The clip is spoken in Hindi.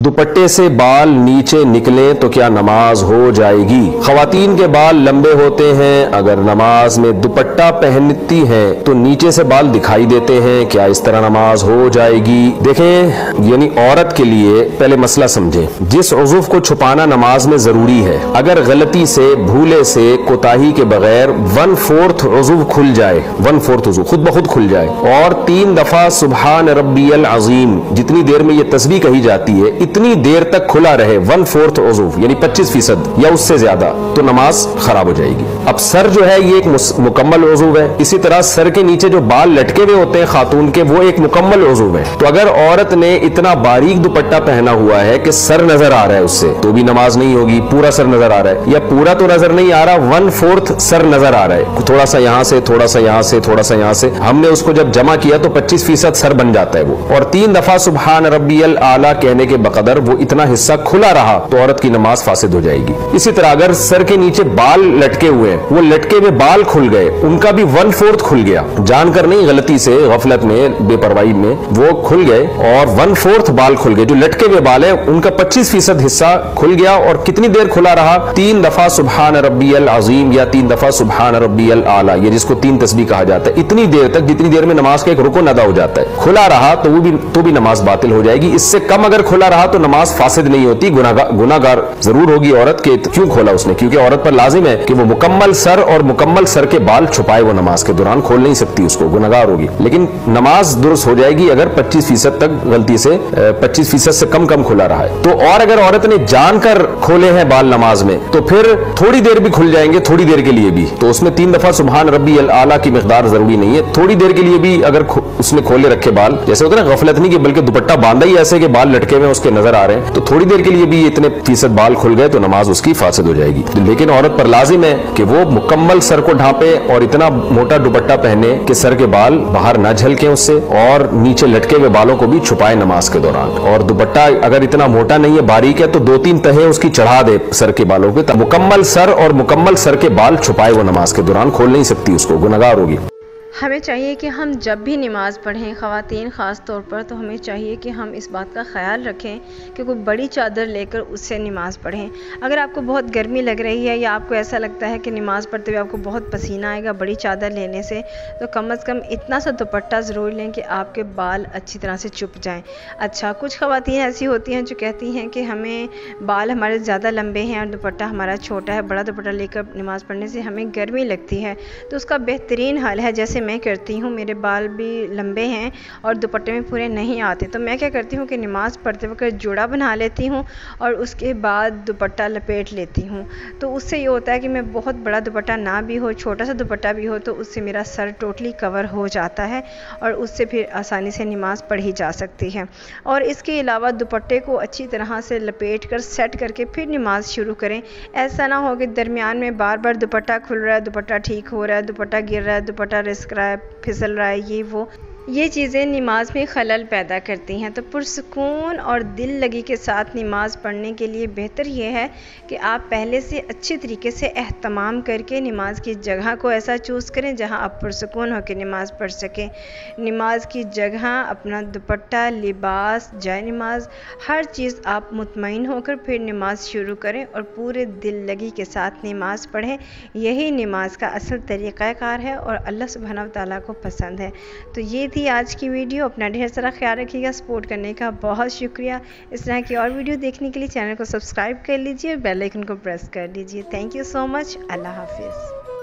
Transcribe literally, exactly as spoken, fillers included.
दुपट्टे से बाल नीचे निकले तो क्या नमाज हो जाएगी? खवातीन के बाल लंबे होते हैं, अगर नमाज में दुपट्टा पहनती हैं तो नीचे से बाल दिखाई देते हैं, क्या इस तरह नमाज हो जाएगी? देखें, यानी औरत के लिए पहले मसला समझें। जिस उज़्व को छुपाना नमाज में जरूरी है, अगर गलती से, भूले से, कोताही के बगैर वन फोर्थ उज़्व खुल जाए, वन फोर्थ उज़्व खुद ब खुद खुल जाए और तीन दफा सुबहान रब्बियल अज़ीम, जितनी देर में ये तस्बीह कही जाती है इतनी देर तक खुला रहे, वन फोर्थ उज़्व यानी पच्चीस फीसद या उससे ज्यादा, तो नमाज खराब हो जाएगी। अब सर जो है ये एक मुकम्मल उज़्व है, इसी तरह सर के नीचे जो बाल लटके हुए होते हैं खातून के, वो एक मुकम्मल उज़्व है। तो अगर औरत ने इतना बारीक दुपट्टा पहना हुआ है कि सर नजर आ रहा है उससे, तो भी नमाज नहीं होगी। पूरा सर नजर आ रहा है या पूरा तो नजर नहीं आ रहा, वन फोर्थ सर नजर आ रहा है, थोड़ा सा यहां से, थोड़ा सा यहां से, थोड़ा सा यहां से, हमने उसको जब जमा किया तो पच्चीस फीसद सर बन जाता है वो, और तीन दफा सुबहान रब्बियल आला कहने के बकदर वो इतना हिस्सा खुला रहा तो औरत की नमाज फासिद हो जाएगी। इसी तरह अगर सर के नीचे बाल लटके हुए हैं, वो लटके हुए बाल खुल गए, उनका भी वन फोर्थ खुल गया, जानकर नहीं, गलती से, गफलत में, बेपरवाही में वो खुल गए और वन फोर्थ बाल खुल गए, जो लटके हुए बाल है उनका पच्चीस फीसद हिस्सा खुल गया। और कितनी देर खुला रहा? तीन दफा सुबहान रब्बियल अज़ीम या तीन दफा सुबहान रब्बियल आला, ये जिसको तीन तस्बीह कहा जाता है, इतनी देर तक जितनी देर में नमाज का एक रुकन अदा हो जाता है। खुला रहा तो वो भी तो भी नमाज बातिल हो जाएगी। इससे कम अगर खुला रहा तो नमाज फासिद नहीं होती, गुनाहगार गुनाहगार जरूर होगी औरत के। क्यों खोला उसने? क्योंकि औरत पर लाजिम है कि वो मुकम्मल सर और मुकम्मल सर के बाल छुपाए, वो नमाज के दौरान खोल नहीं सकती उसको, गुनाहगार होगी। लेकिन नमाज दुरुस्त हो जाएगी अगर पच्चीस फीसद तक, गलती से पच्चीस फीसद से कम कम खुला रहा है तो। और अगर औरत ने जानकर खोले हैं बाल नमाज में तो फिर थोड़ी देर भी खुल जाएंगे, थोड़ी देर के लिए भी, तो उसमें तीन दफा सुबहान रब्बियल आला की मिकदार जरूरी नहीं है। थोड़ी देर के लिए भी अगर उसने खोले रखे बाल, जैसे होता है ना गफलत नहीं कि बल्कि दुपट्टा बांधा ही ऐसे कि बाल लटके हुए उसके नजर आ रहे हैं, तो थोड़ी देर के लिए भी इतने फीसद बाल खुल गए तो नमाज उसकी फासिद हो जाएगी। लेकिन औरत पर लाजिम है कि वो मुकम्मल सर को ढांपे और इतना मोटा दुपट्टा पहने कि सर के बाल बाहर न झलके उससे, और नीचे लटके हुए बालों को भी छुपाए नमाज के दौरान। और दुपट्टा अगर इतना मोटा नहीं है, बारीक है, तो दो तीन तहें उसकी चढ़ा दे सर के बालों के, मुकम्मल सर और मुकम्मल सर के बाल छुपाए वो नमाज के दौरान, खोल नहीं सकती उसको, गुनहगार होगी। हमें चाहिए कि हम जब भी नमाज़ पढ़ें, ख़वातीन ख़ास तौर पर, तो हमें चाहिए कि हम इस बात का ख्याल रखें कि कोई बड़ी चादर लेकर उससे नमाज़ पढ़ें। अगर आपको बहुत गर्मी लग रही है या आपको ऐसा लगता है कि नमाज़ पढ़ते हुए आपको बहुत पसीना आएगा बड़ी चादर लेने से, तो कम अज़ कम इतना सा दुपट्टा ज़रूर लें कि आपके बाल अच्छी तरह से चुप जाएँ। अच्छा, कुछ ख़वातीन ऐसी होती हैं जो कहती हैं कि हमें बाल हमारे ज़्यादा लंबे हैं और दुपट्टा हमारा छोटा है, बड़ा दुपट्टा लेकर नमाज़ पढ़ने से हमें गर्मी लगती है। तो उसका बेहतरीन हल है, जैसे मैं करती हूँ, मेरे बाल भी लंबे हैं और दुपट्टे में पूरे नहीं आते, तो मैं क्या करती हूँ कि नमाज़ पढ़ते वक्त जोड़ा बना लेती हूँ और उसके बाद दुपट्टा लपेट लेती हूँ। तो उससे ये होता है कि मैं बहुत बड़ा दुपट्टा ना भी हो, छोटा सा दुपट्टा भी हो, तो उससे मेरा सर टोटली कवर हो जाता है और उससे फिर आसानी से नमाज़ पढ़ी जा सकती है। और इसके अलावा दुपट्टे को अच्छी तरह से लपेट कर सेट करके फिर नमाज़ शुरू करें। ऐसा ना हो कि दरमियान में बार बार दुपट्टा खुल रहा है, दुपट्टा ठीक हो रहा है, दुपट्टा गिर रहा है, दुपट्टा रिस्क रहा है, फिसल रहा है, ये वो ये चीज़ें नमाज में खलल पैदा करती हैं। तो पुरसुकून और दिल लगी के साथ नमाज पढ़ने के लिए बेहतर ये है कि आप पहले से अच्छे तरीके से एहतमाम करके नमाज की जगह को ऐसा चूज़ करें जहां आप पुरसुकून होकर नमाज पढ़ सकें। नमाज की जगह, अपना दुपट्टा, लिबास, जाए नमाज, हर चीज़ आप मुतमईन होकर फिर नमाज शुरू करें और पूरे दिल लगी के साथ नमाज पढ़ें। यही नमाज का असल तरीक़ाकार है और अल्लाह सुब्हानहू व तआला को पसंद है। तो ये थी आज की वीडियो। अपना ढेर सारा ख्याल रखिएगा। सपोर्ट करने का बहुत शुक्रिया। इस तरह की और वीडियो देखने के लिए चैनल को सब्सक्राइब कर लीजिए और बेल आइकन को प्रेस कर लीजिए। Thank you so much. Allah हाफिज़।